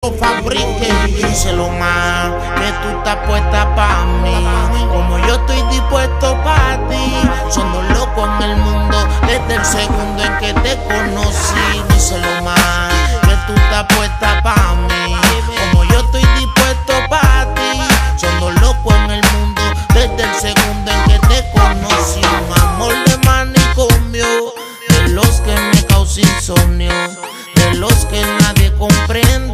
lo fabrique. Díselo más, que tú estás puesta pa' mí, como yo estoy dispuesto